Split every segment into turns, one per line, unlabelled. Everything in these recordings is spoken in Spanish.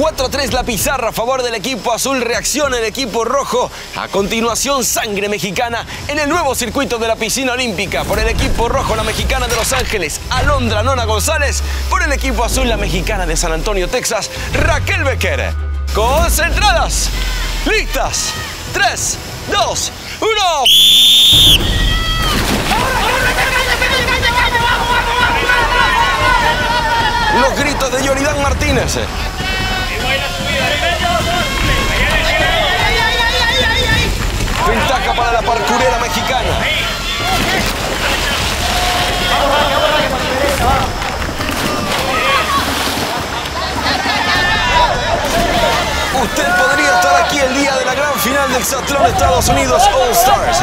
4-3 la pizarra a favor del equipo azul. Reacciona el equipo rojo. A continuación, sangre mexicana en el nuevo circuito de la piscina olímpica. Por el equipo rojo, la mexicana de Los Ángeles, Alondra Nona González. Por el equipo azul, la mexicana de San Antonio, Texas, Raquel Becker. Concentradas, listas, 3, 2, 1. Los gritos de Yoridán Martínez. Ventaja para la parkourera mexicana. Usted podría estar aquí el día de la gran final del Hexatlón Estados Unidos All Stars.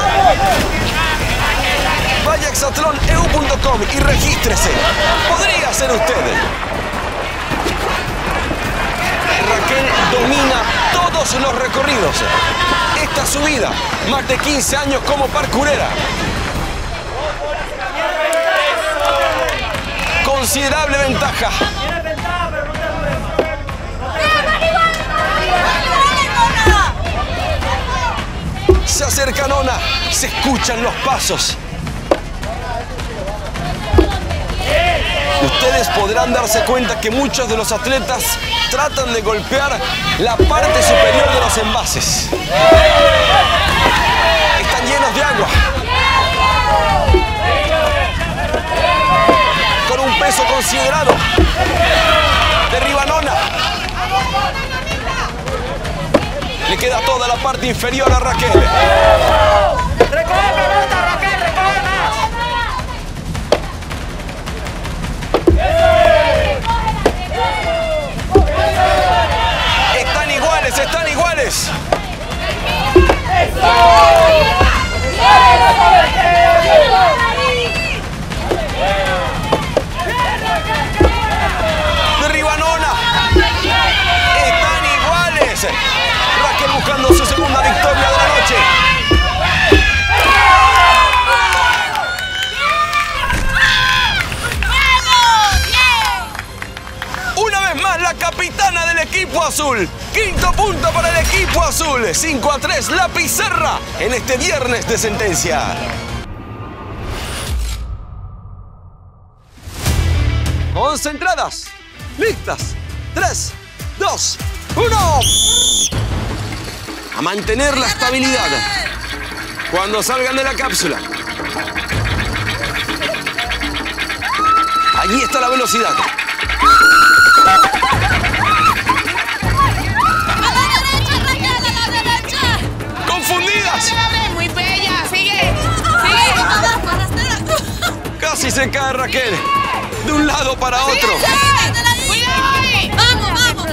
Vaya a hexatloneu.com y regístrese. Podría ser usted. Raquel domina todos los recorridos. Esta subida, más de 15 años como parkourera. Considerable ventaja. Se acerca Nona, se escuchan los pasos. Ustedes podrán darse cuenta que muchos de los atletas tratan de golpear la parte superior de los envases. Están llenos de agua. Con un peso considerado. Derriba Nona. Le queda toda la parte inferior a Raquel.
¡Recoge pelota, Raquel! ¡Recoge más!
Están iguales, están iguales. Derriba Nona. Están iguales. Raquel buscando su segunda victoria de la noche. Una vez más la capitana del equipo azul. Quinto punto para el equipo azul. 5-3 la pizarra en este viernes de sentencia. Concentradas, listas, 3, 2, 1. A mantener la estabilidad cuando salgan de la cápsula. Allí está la velocidad. ¡Confundidas!
Muy bella, sigue.
Casi se cae Raquel. De un lado para otro.
¡Cuidado ahí!
¡Vamos!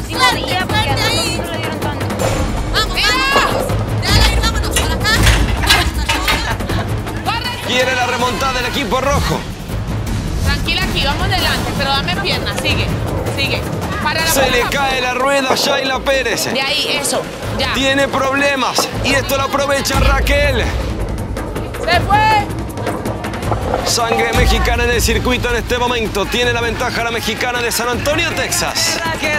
Quiere la remontada del equipo rojo.
Tranquila aquí, vamos delante, pero dame piernas, sigue. Para la
Se le
boca.
cae la rueda a Shayla Pérez.
De ahí, eso, ya.
Tiene problemas y esto lo aprovecha Raquel.
¡Se fue!
Sangre mexicana en el circuito en este momento. Tiene la ventaja la mexicana de San Antonio, Texas.
Raquel.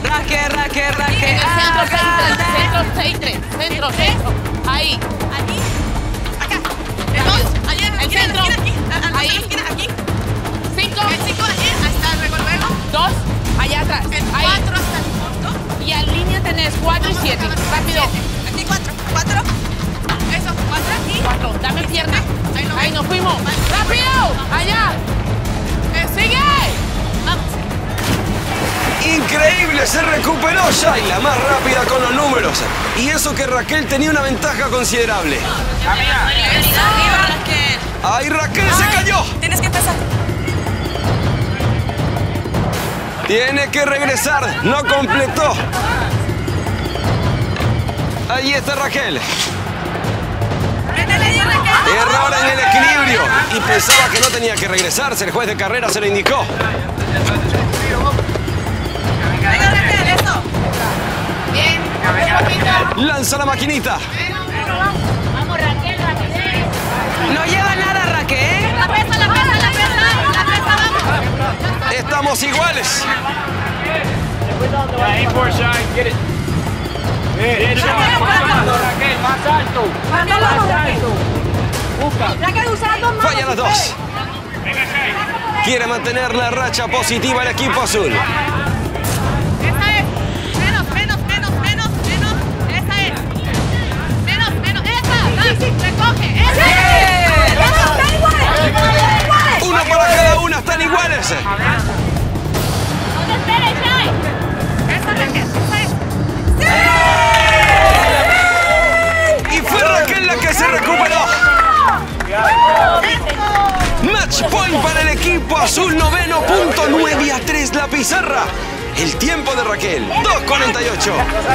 Centro. Ahí. El centro. Ahí. 5.
Ahí está el luego.
2. Allá atrás.
El
Ahí.
4 hasta el fondo.
Y en línea tenés 4 y 7. Rápido.
Aquí 4. Eso, 4 aquí.
4. Dame pierna.
Ahí
nos fuimos.
Vale.
¡Rápido! ¡Allá! ¡Sigue!
Vamos.
Increíble, se recuperó Shayla, más rápida con los números. Y eso que Raquel tenía una ventaja considerable.
Arriba, Raquel.
¡Ay, Raquel se cayó!
Tienes que empezar.
Tiene que regresar, no completó. Ahí está Raquel. Error en el equilibrio. Y pensaba que no tenía que regresarse. El juez de carrera se lo indicó.
Venga, Raquel, eso.
Bien.
Lanza la maquinita.
Vamos, Raquel, rapidez.
No lleva nada, Raquel.
La pesa, vamos.
Estamos iguales.
Ahí por side, get it. Bien, Raquel, más alto. Más alto.
Falla las dos. Quiere mantener la racha positiva el equipo azul.
Esa es. Menos. Esa es. Menos. Esa. Recoge. Esa es.
Uno para cada una, están iguales.
No te esperes, Shai. Esa Raquel. Esa es.
Y fue Raquel la que se recuperó. Match point para el equipo azul, noveno punto, 9-3 la pizarra. El tiempo de Raquel, 2:48.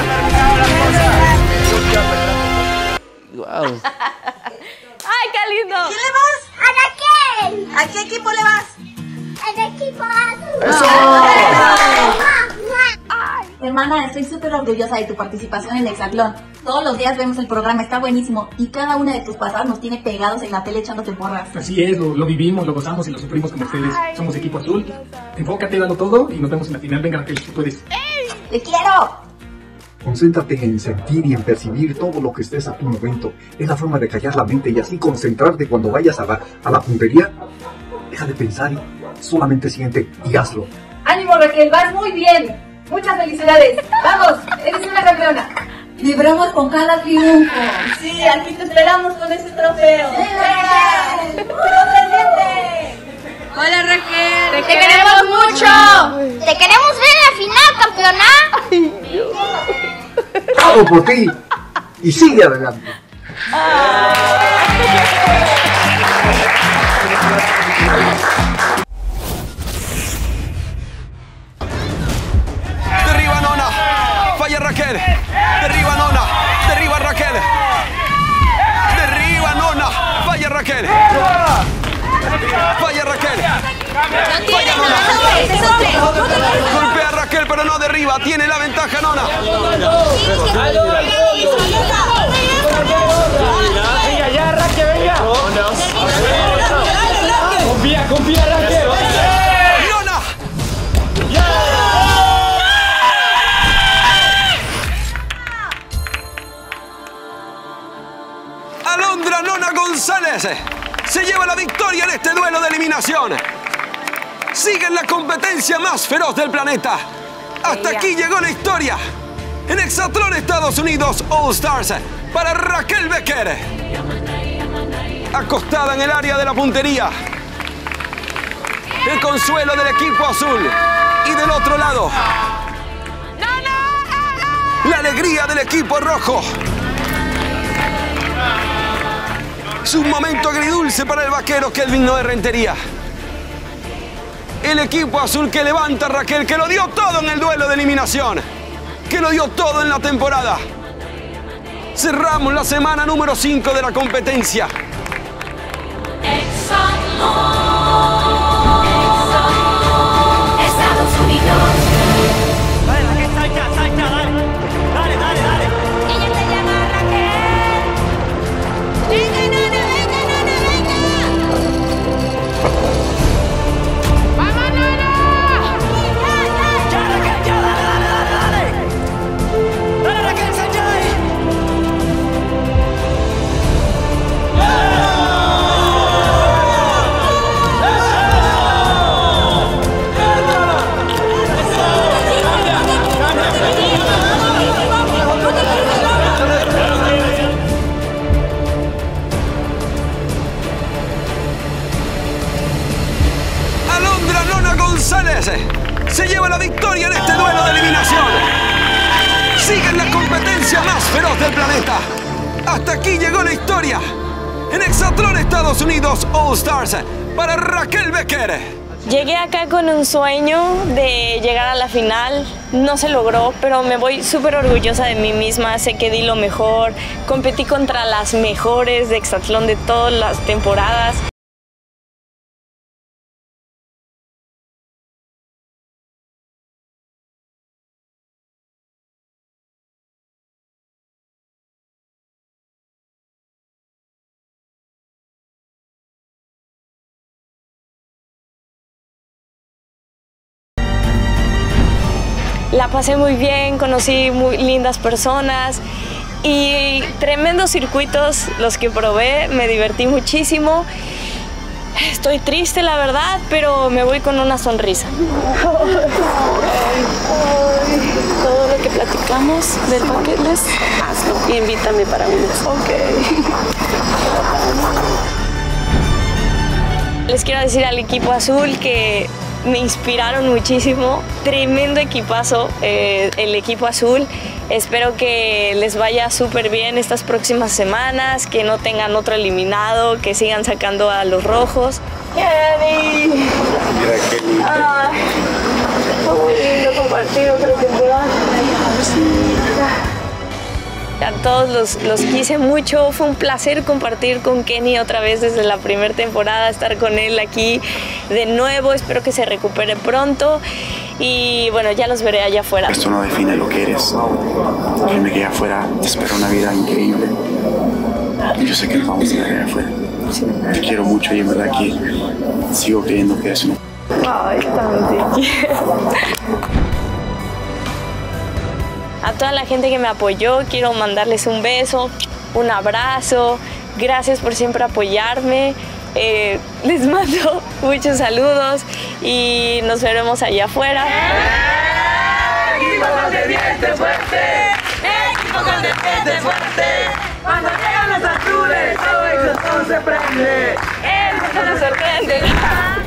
Wow.
¡Ay, qué lindo!
¿Quién le vas?
¡A Raquel!
¿A qué equipo le vas?
¡Al equipo azul!
Hermana, estoy súper orgullosa de tu participación en Hexatlón. Todos los días vemos el programa, está buenísimo. Y cada una de tus pasadas nos tiene pegados en la tele echándote porras.
Así es, lo vivimos, lo gozamos y lo sufrimos como ustedes. Somos equipo azul. Enfócate, dalo todo y nos vemos en la final. Venga, Raquel, tú puedes.
¡Te quiero!
Concéntrate en sentir y en percibir todo lo que estés a tu momento. Es la forma de callar la mente y así concentrarte cuando vayas a la puntería. Deja de pensar y solamente siente y hazlo.
¡Ánimo, Raquel! ¡Vas muy bien! ¡Muchas felicidades! ¡Vamos! ¡Eres una campeona! ¡Vibramos con cada triunfo!
Sí, aquí te esperamos con ese trofeo.
Hola, Raquel.
¡Te queremos mucho! ¡Te queremos ver en la final, campeona!
¡Hago por ti! Y sigue adelante.
Derriba Nona. Falla Raquel. Derriba Nona. Derriba Raquel. Derriba Nona. Falla Raquel. Falla Raquel. Falla Nona. Golpea a Raquel, pero no derriba. Tiene la ventaja Nona.
Venga, ya, Raquel, venga. Confía, Raquel.
Nona. Alondra Nona González se lleva la victoria en este duelo de eliminación. Sigue en la competencia más feroz del planeta. Hasta aquí llegó la historia. En Hexatlón, Estados Unidos, All Stars para Raquel Becker. Acostada en el área de la puntería. El consuelo del equipo azul. Y del otro lado, la alegría del equipo rojo. Es un momento agridulce para el vaquero Kelvin Noé Rentería. El equipo azul que levanta a Raquel, que lo dio todo en el duelo de eliminación, que lo dio todo en la temporada. Cerramos la semana número 5 de la competencia.
Estados Unidos.
Dale, Raquel, salta, dale.
Ella te llama Raquel. Venga, Nona.
¡Vamos, Nona!
Ya, Raquel, ya, dale. Dale, Raquel, salta de ahí.
Alondra Nona González se lleva la victoria en este duelo de eliminación. Sigue en la competencia más feroz del planeta. Hasta aquí llegó la historia. En Hexatlón, Estados Unidos, All Stars para Raquel Becker.
Llegué acá con un sueño de llegar a la final, no se logró, pero me voy súper orgullosa de mí misma, sé que di lo mejor, competí contra las mejores de Hexatlón de todas las temporadas. La pasé muy bien, conocí muy lindas personas y tremendos circuitos los que probé, me divertí muchísimo. Estoy triste, la verdad, pero me voy con una sonrisa. Todo lo que platicamos del bucket list, hazlo y invítame para unos. Ok. Les quiero decir al equipo azul que me inspiraron muchísimo. Tremendo equipazo el equipo azul. Espero que les vaya súper bien estas próximas semanas, que no tengan otro eliminado, que sigan sacando a los rojos. ¡Kenny!
Mira qué lindo.
Fue muy lindo compartir otra temporada. A todos los quise mucho, fue un placer compartir con Kenny otra vez desde la primera temporada, estar con él aquí de nuevo, espero que se recupere pronto y bueno, ya los veré allá afuera.
Esto no define lo que eres, créeme que allá afuera te espera una vida increíble y yo sé que nos vamos a ver allá afuera. Sí. Te quiero mucho y en verdad que sigo creyendo que eres un...
Ay, tanto te quiero. A toda la gente que me apoyó, quiero mandarles un beso, un abrazo. Gracias por siempre apoyarme. Les mando muchos saludos y nos veremos allá afuera.
¡Equipo con diente fuerte! ¡Equipo con diente fuerte! Cuando llegan los azules, todo el corazón se prende. ¡El corazón se sorprende!